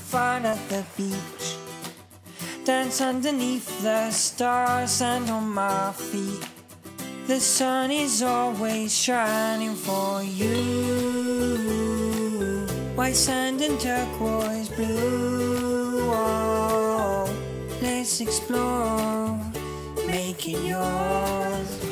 fun at the beach. Dance underneath the stars and on my feet. The sun is always shining for you. White sand and turquoise blue. Oh, let's explore, make it yours.